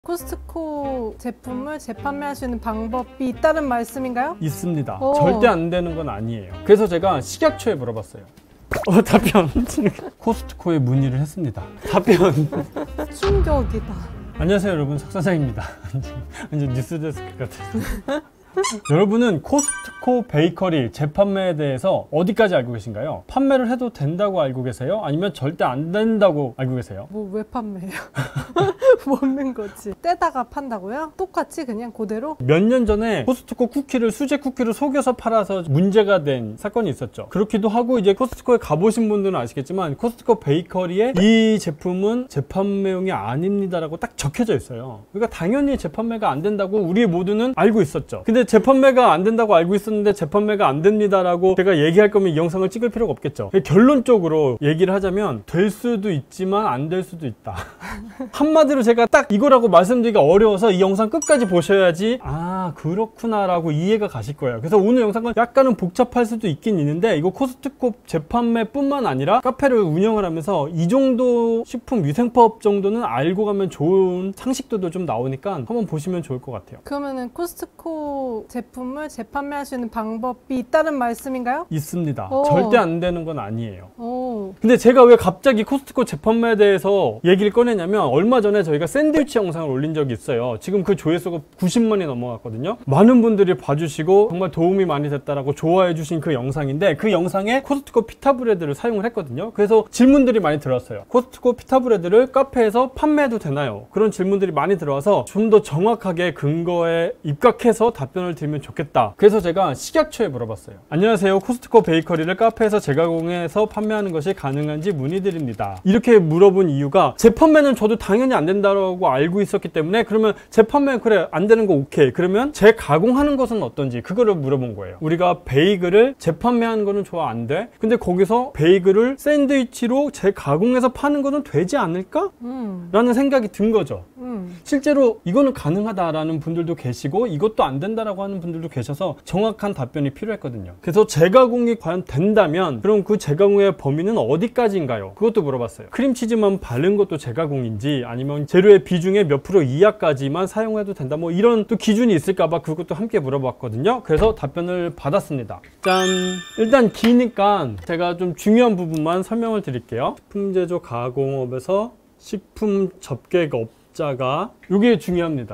코스트코 제품을 재판매할 수 있는 방법이 있다는 말씀인가요? 있습니다. 절대 안 되는 건 아니에요. 그래서 제가 식약처에 물어봤어요. 답변. 코스트코에 문의를 했습니다. 답변. 충격이다. 안녕하세요 여러분, 석사장입니다. 완전 뉴스데스크 같아요. 여러분은 코스트코 베이커리 재판매에 대해서 어디까지 알고 계신가요? 판매를 해도 된다고 알고 계세요? 아니면 절대 안 된다고 알고 계세요? 뭐 왜 판매해요? 먹는 거지. 떼다가 판다고요? 똑같이 그냥 그대로? 몇 년 전에 코스트코 쿠키를 수제 쿠키로 속여서 팔아서 문제가 된 사건이 있었죠. 그렇기도 하고, 이제 코스트코에 가보신 분들은 아시겠지만 코스트코 베이커리에 이 제품은 재판매용이 아닙니다 라고 딱 적혀져 있어요. 그러니까 당연히 재판매가 안 된다고 우리 모두는 알고 있었죠. 근데 재판매가 안 된다고 알고 있었는데 재판매가 안 됩니다 라고 제가 얘기할 거면 이 영상을 찍을 필요가 없겠죠. 결론적으로 얘기를 하자면 될 수도 있지만 안 될 수도 있다. 한마디로 제가 딱 이거라고 말씀드리기가 어려워서 이 영상 끝까지 보셔야지 아 그렇구나 라고 이해가 가실 거예요. 그래서 오늘 영상은 약간은 복잡할 수도 있긴 있는데, 이거 코스트코 재판매 뿐만 아니라 카페를 운영을 하면서 이 정도 식품위생법 정도는 알고 가면 좋은 상식도도 좀 나오니까 한번 보시면 좋을 것 같아요. 그러면은 코스트코 제품을 재판매할 수 있는 방법이 있다는 말씀인가요? 있습니다. 절대 안 되는 건 아니에요. 근데 제가 왜 갑자기 코스트코 재판매에 대해서 얘기를 꺼내냐면, 얼마 전에 저희가 샌드위치 영상을 올린 적이 있어요. 지금 그 조회수가 90만이 넘어갔거든요. 많은 분들이 봐주시고 정말 도움이 많이 됐다라고 좋아해 주신 그 영상인데, 그 영상에 코스트코 피타브레드를 사용을 했거든요. 그래서 질문들이 많이 들어왔어요. 코스트코 피타브레드를 카페에서 판매해도 되나요? 그런 질문들이 많이 들어와서 좀 더 정확하게 근거에 입각해서 답변을 드리면 좋겠다. 그래서 제가 식약처에 물어봤어요. 안녕하세요, 코스트코 베이커리를 카페에서 재가공해서 판매하는 것이 가능한지 문의드립니다. 이렇게 물어본 이유가, 재판매는 저도 당연히 안 된다고 알고 있었기 때문에, 그러면 재판매 그래 안 되는 거 오케이, 그러면 재가공하는 것은 어떤지 그거를 물어본 거예요. 우리가 베이글을 재판매하는 거는 좋아 안 돼? 근데 거기서 베이글을 샌드위치로 재가공해서 파는 거는 되지 않을까? 라는 생각이 든 거죠. 실제로 이거는 가능하다라는 분들도 계시고 이것도 안 된다라고 하는 분들도 계셔서 정확한 답변이 필요했거든요. 그래서 재가공이 과연 된다면 그럼 그 재가공의 범위는 어디까지인가요? 그것도 물어봤어요. 크림치즈만 바른 것도 재가공인지, 아니면 재료의 비중의 몇 프로 이하까지만 사용해도 된다, 뭐 이런 또 기준이 있을까봐 그것도 함께 물어봤거든요. 그래서 답변을 받았습니다. 짠! 일단 기니까 제가 좀 중요한 부분만 설명을 드릴게요. 식품제조 가공업에서 식품 접객업자가, 이게 중요합니다.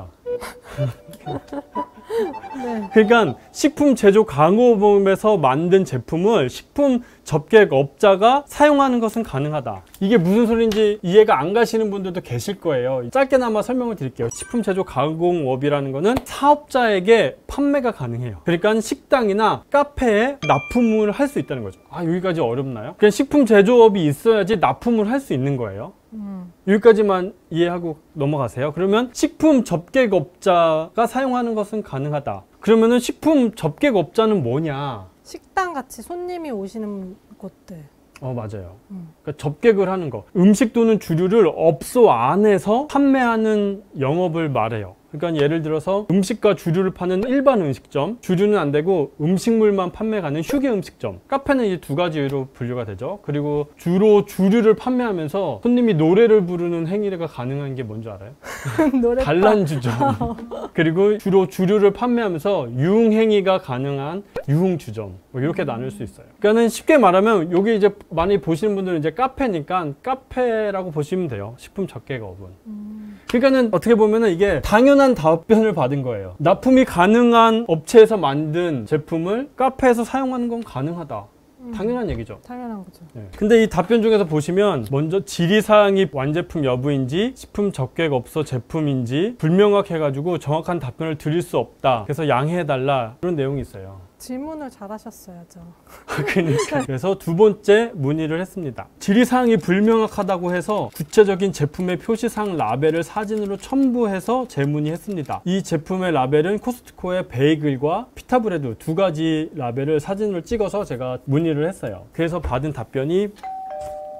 네. 그러니까 식품 제조 강호업에서 만든 제품을 식품 접객업자가 사용하는 것은 가능하다. 이게 무슨 소리인지 이해가 안 가시는 분들도 계실 거예요. 짧게나마 설명을 드릴게요. 식품 제조 가공업이라는 거는 사업자에게 판매가 가능해요. 그러니까 식당이나 카페에 납품을 할 수 있다는 거죠. 아, 여기까지 어렵나요? 그냥 식품 제조업이 있어야지 납품을 할 수 있는 거예요. 여기까지만 이해하고 넘어가세요. 그러면 식품 접객업자가 사용하는 것은 가능하다. 그러면은 식품 접객업자는 뭐냐? 식당 같이 손님이 오시는 곳들. 맞아요. 그러니까 접객을 하는 거. 음식 또는 주류를 업소 안에서 판매하는 영업을 말해요. 그러니까 예를 들어서 음식과 주류를 파는 일반 음식점, 주류는 안 되고 음식물만 판매 가는 휴게 음식점, 카페는 이제 두 가지로 분류가 되죠. 그리고 주로 주류를 판매하면서 손님이 노래를 부르는 행위가 가능한 게 뭔지 알아요? 단란주점. 그리고 주로 주류를 판매하면서 유흥행위가 가능한 유흥주점, 뭐 이렇게 나눌 수 있어요. 그러니까는 쉽게 말하면 여기 이제 많이 보시는 분들은 이제 카페니까 카페라고 보시면 돼요. 식품 접객업은. 그러니까는 어떻게 보면은 이게 당연한 답변을 받은 거예요. 납품이 가능한 업체에서 만든 제품을 카페에서 사용하는 건 가능하다. 당연한 얘기죠. 당연한 거죠. 네. 근데 이 답변 중에서 보시면 먼저 질의사항이 완제품 여부인지 식품 접객업소 제품인지 불명확해가지고 정확한 답변을 드릴 수 없다. 그래서 양해해달라. 그런 내용이 있어요. 질문을 잘하셨어야죠. 그러니까. 그래서 두 번째 문의를 했습니다. 질의사항이 불명확하다고 해서 구체적인 제품의 표시사항 라벨을 사진으로 첨부해서 재문의했습니다. 이 제품의 라벨은 코스트코의 베이글과 피타브레드 두 가지 라벨을 사진으로 찍어서 제가 문의를 했어요. 그래서 받은 답변이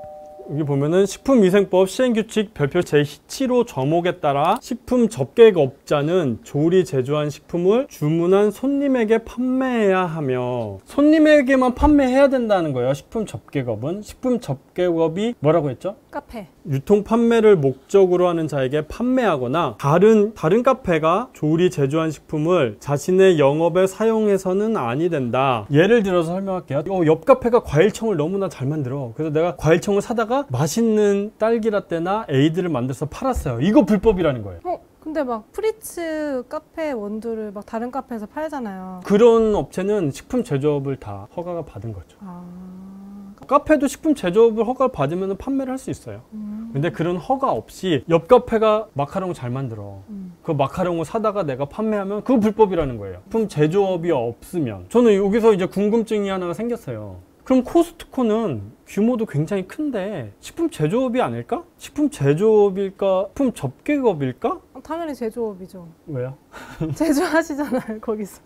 여기 보면은 식품위생법 시행규칙 별표 제7호 저목에 따라 식품 접객업자는 조리 제조한 식품을 주문한 손님에게 판매해야 하며, 손님에게만 판매해야 된다는 거예요. 식품 접객업은. 식품 접객업이 뭐라고 했죠? 카페. 유통 판매를 목적으로 하는 자에게 판매하거나 다른 카페가 조리 제조한 식품을 자신의 영업에 사용해서는 아니 된다. 예를 들어서 설명할게요. 옆 카페가 과일청을 너무나 잘 만들어. 그래서 내가 과일청을 사다가 맛있는 딸기라떼나 에이드를 만들어서 팔았어요. 이거 불법이라는 거예요. 근데 막 프리츠 카페 원두를 막 다른 카페에서 팔잖아요. 그런 업체는 식품 제조업을 다 허가가 받은 거죠. 카페도 식품 제조업을 허가를 받으면 판매를 할 수 있어요. 근데 그런 허가 없이 옆 카페가 마카롱을 잘 만들어. 그 마카롱을 사다가 내가 판매하면 그거 불법이라는 거예요. 식품 제조업이 없으면. 저는 여기서 이제 궁금증이 하나가 생겼어요. 그럼 코스트코는 규모도 굉장히 큰데 식품 제조업이 아닐까? 식품 제조업일까? 식품 접객업일까? 당연히 제조업이죠. 왜요? 제조하시잖아요, 거기서.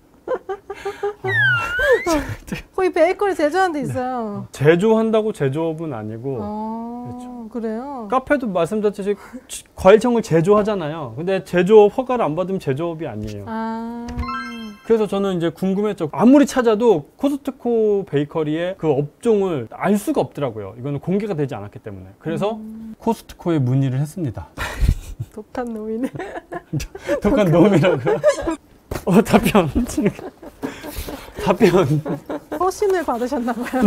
거기 베이커리 제조하는 데 있어요. 제조한다고 제조업은 아니고. 그렇죠. 그래요? 카페도 말씀드렸듯이 과일청을 제조하잖아요. 근데 제조업 허가를 안 받으면 제조업이 아니에요. 그래서 저는 이제 궁금했죠. 아무리 찾아도 코스트코 베이커리의 그 업종을 알 수가 없더라고요. 이거는 공개가 되지 않았기 때문에. 그래서 코스트코에 문의를 했습니다. 독한 놈이네. 독한 놈이라고요? 답변. 허신을 받으셨나봐요.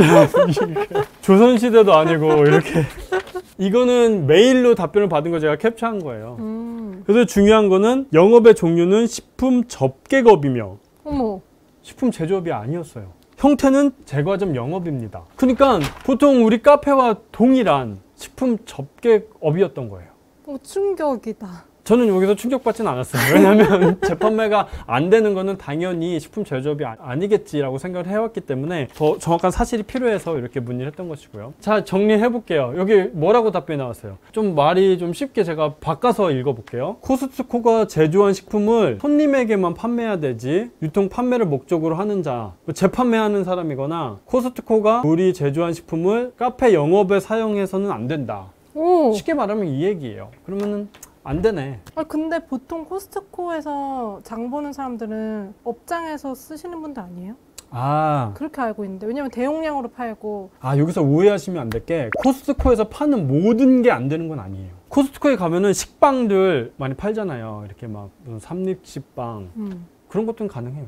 조선시대도 아니고 이렇게. 이거는 메일로 답변을 받은 거 제가 캡처한 거예요. 그래서 중요한 거는 영업의 종류는 식품 접객업이며 어머. 식품 제조업이 아니었어요. 형태는 제과점 영업입니다. 그러니까 보통 우리 카페와 동일한 식품 접객업이었던 거예요. 충격이다. 저는 여기서 충격받지는 않았어요. 왜냐하면 재판매가 안 되는 거는 당연히 식품 제조업이 아니겠지라고 생각을 해왔기 때문에 더 정확한 사실이 필요해서 이렇게 문의를 했던 것이고요. 자, 정리해 볼게요. 여기 뭐라고 답변이 나왔어요? 좀 말이 좀 쉽게 제가 바꿔서 읽어볼게요. 코스트코가 제조한 식품을 손님에게만 판매해야 되지, 유통 판매를 목적으로 하는 자, 재판매하는 사람이거나 코스트코가 우리 제조한 식품을 카페 영업에 사용해서는 안 된다. 쉽게 말하면 이 얘기예요. 그러면은 안 되네. 근데 보통 코스트코에서 장 보는 사람들은 업장에서 쓰시는 분들 아니에요? 그렇게 알고 있는데. 왜냐면 대용량으로 팔고. 여기서 오해하시면 안 될 게, 코스트코에서 파는 모든 게 안 되는 건 아니에요. 코스트코에 가면은 식빵들 많이 팔잖아요. 이렇게 막 무슨 삼립식빵 그런 것들은 가능해요.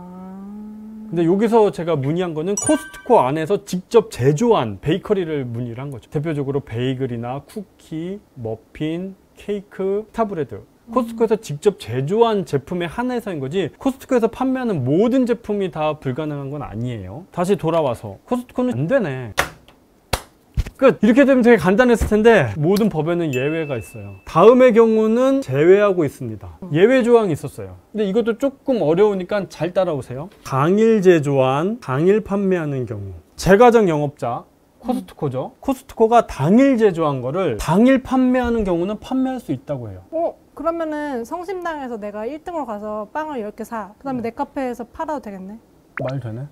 근데 여기서 제가 문의한 거는 코스트코 안에서 직접 제조한 베이커리를 문의를 한 거죠. 대표적으로 베이글이나 쿠키, 머핀, 케이크, 타브레드. 코스트코에서 직접 제조한 제품에 한해서인 거지, 코스트코에서 판매하는 모든 제품이 다 불가능한 건 아니에요. 다시 돌아와서 코스트코는 안 되네. 끝! 이렇게 되면 되게 간단했을 텐데 모든 법에는 예외가 있어요. 다음의 경우는 제외하고 있습니다. 예외 조항이 있었어요. 근데 이것도 조금 어려우니까 잘 따라오세요. 당일 제조한, 당일 판매하는 경우. 제과점 영업자 코스트코죠. 코스트코가 당일 제조한 거를 당일 판매하는 경우는 판매할 수 있다고 해요. 그러면은 성심당에서 내가 1등으로 가서 빵을 10개 사. 그 다음에 내 카페에서 팔아도 되겠네? 말 되네?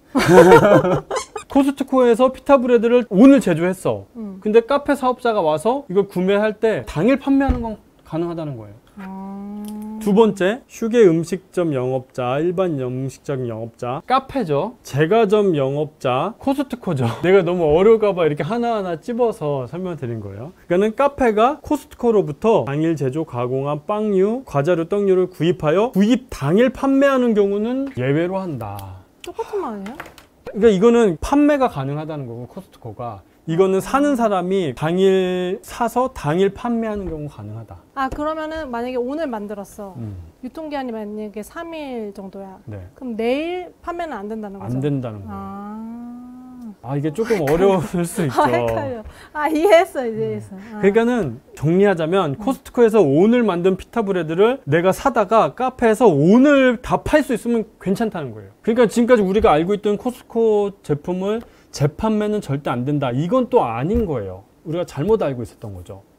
코스트코에서 피타브레드를 오늘 제조했어. 근데 카페 사업자가 와서 이걸 구매할 때 당일 판매하는 건 가능하다는 거예요. 두 번째, 휴게 음식점 영업자, 일반 음식점 영업자, 카페죠. 제과점 영업자, 코스트코죠. 내가 너무 어려울까봐 이렇게 하나하나 찝어서 설명드린 거예요. 그러니까는 카페가 코스트코로부터 당일 제조 가공한 빵류, 과자류, 떡류를 구입하여 구입 당일 판매하는 경우는 예외로 한다. 똑같은 말이에요? 그러니까 이거는 판매가 가능하다는 거고, 코스트코가. 이거는 사는 사람이 당일 사서 당일 판매하는 경우 가능하다. 그러면은 만약에 오늘 만들었어. 유통기한이 만약에 3일 정도야. 네. 그럼 내일 판매는 안 된다는 거죠? 안 된다는 거예요. 이게 조금 어려울 수 있죠. 헷갈려. 이해했어, 이해했어. 그러니까는 정리하자면 코스트코에서 오늘 만든 피타브레드를 내가 사다가 카페에서 오늘 다 팔 수 있으면 괜찮다는 거예요. 그러니까 지금까지 우리가 알고 있던 코스트코 제품을 재판매는 절대 안 된다. 이건 또 아닌 거예요. 우리가 잘못 알고 있었던 거죠.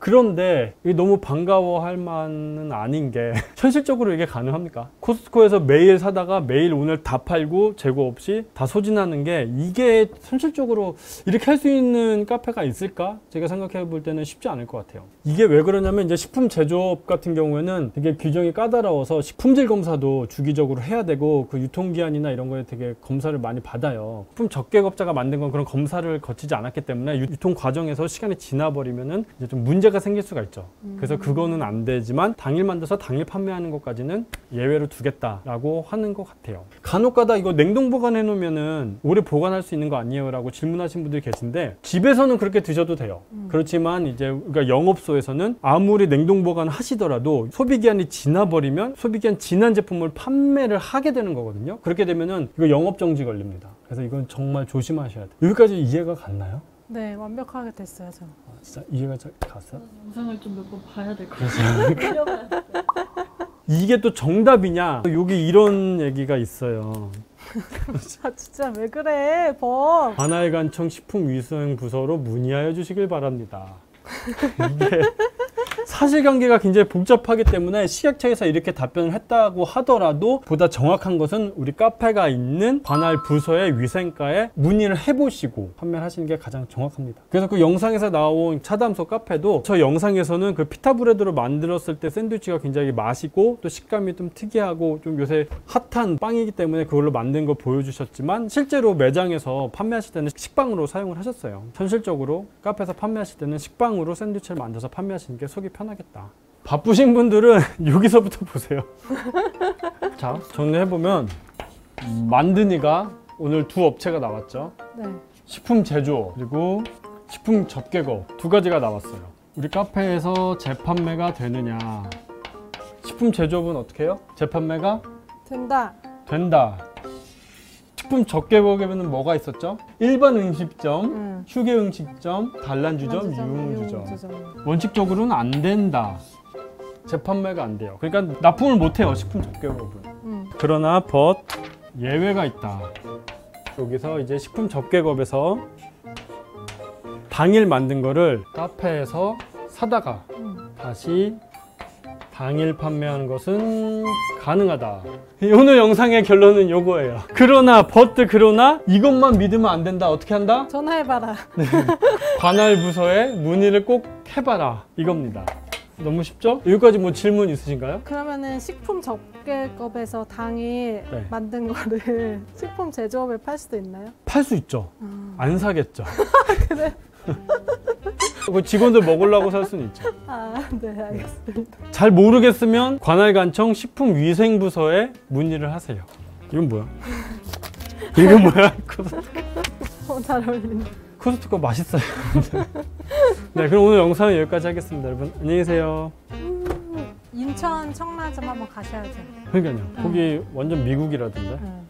그런데 이게 너무 반가워할 만은 아닌 게 현실적으로 이게 가능합니까? 코스트코에서 매일 사다가 매일 오늘 다 팔고 재고 없이 다 소진하는 게 이게 현실적으로 이렇게 할 수 있는 카페가 있을까? 제가 생각해 볼 때는 쉽지 않을 것 같아요. 이게 왜 그러냐면 이제 식품 제조업 같은 경우에는 되게 규정이 까다로워서 품질 검사도 주기적으로 해야 되고 그 유통기한이나 이런 거에 되게 검사를 많이 받아요. 식품 적계급자가 만든 건 그런 검사를 거치지 않았기 때문에 유통 과정에서 시간이 지나버리면은 이제 좀 문제가 생길 수가 있죠. 그래서 그거는 안 되지만 당일 만들어서 당일 판매하는 것까지는 예외로 두겠다라고 하는 것 같아요. 간혹가다 이거 냉동 보관해 놓으면은 오래 보관할 수 있는 거 아니에요? 라고 질문하신 분들이 계신데 집에서는 그렇게 드셔도 돼요. 그렇지만 이제 그러니까 영업소에서는 아무리 냉동 보관 하시더라도 소비기한이 지나버리면 소비기한 지난 제품을 판매를 하게 되는 거거든요. 그렇게 되면은 이거 영업정지 걸립니다. 그래서 이건 정말 조심하셔야 돼요. 여기까지 이해가 갔나요? 네, 완벽하게 됐어요, 저. 진짜 이해가 잘 갔어요? 영상을 좀 몇 번 봐야 될 것 같아요. 이게 또 정답이냐? 여기 이런 얘기가 있어요. 아, 진짜 왜 그래, 법. 관할관청 식품위생부서로 문의하여 주시길 바랍니다. 이게 사실관계가 굉장히 복잡하기 때문에 식약처에서 이렇게 답변을 했다고 하더라도 보다 정확한 것은 우리 카페가 있는 관할 부서의 위생과에 문의를 해보시고 판매를 하시는 게 가장 정확합니다. 그래서 그 영상에서 나온 차담소 카페도 저 영상에서는 그 피타브레드로 만들었을 때 샌드위치가 굉장히 맛있고 또 식감이 좀 특이하고 좀 요새 핫한 빵이기 때문에 그걸로 만든 거 보여주셨지만 실제로 매장에서 판매하실 때는 식빵으로 사용을 하셨어요. 현실적으로 카페에서 판매하실 때는 식빵으로 샌드위치를 만들어서 판매하시는 게 속이 편하겠다. 바쁘신 분들은 여기서부터 보세요. 자, 정리해보면 만드니가 오늘 두 업체가 나왔죠. 네. 식품 제조 그리고 식품 접객업 두 가지가 나왔어요. 우리 카페에서 재판매가 되느냐. 식품 제조업은 어떻게 해요? 재판매가 된다. 된다. 식품 접객업에는 뭐가 있었죠? 일반 음식점, 휴게 음식점, 단란주점, 유흥주점. 원칙적으로는 안 된다. 재판매가 안 돼요. 그러니까 납품을 못 해요, 식품 접객업은. 그러나 예외가 있다. 여기서 이제 식품 접객업에서 당일 만든 거를 카페에서 사다가 다시 당일 판매하는 것은 가능하다. 오늘 영상의 결론은 요거예요. 그러나 이것만 믿으면 안 된다. 어떻게 한다? 전화해봐라. 네. 관할 부서에 문의를 꼭 해봐라. 이겁니다. 너무 쉽죠? 여기까지 뭐 질문 있으신가요? 그러면은 식품 접객업에서 당일 네. 만든 거를 식품 제조업에 팔 수도 있나요? 팔 수 있죠. 안 사겠죠. 그래? 그 직원들 먹으려고 살 수는 있죠. 아, 네, 알겠습니다. 잘 모르겠으면 관할관청 식품위생부서에 문의를 하세요. 이건 뭐야? 이건 뭐야? 잘 어울린다. 코스트코 맛있어요. 네, 그럼 오늘 영상은 여기까지 하겠습니다. 여러분 안녕히 계세요. 인천 청라점 한번 가셔야죠. 그러니까요. 거기 완전 미국이라던데.